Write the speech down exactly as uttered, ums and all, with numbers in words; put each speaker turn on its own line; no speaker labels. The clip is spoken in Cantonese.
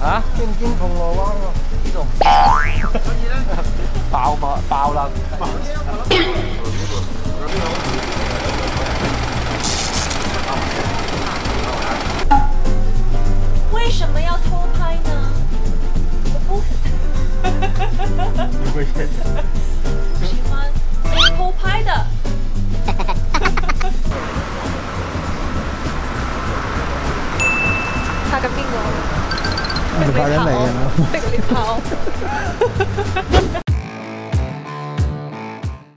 啊？
見唔見銅鑼灣喎？
呢度爆嘛爆啦！
为什么要偷拍呢？我不
不會嘅。
不喜欢被偷拍的。拍緊邊個？
唔係拍緊你啊！
逼你跑。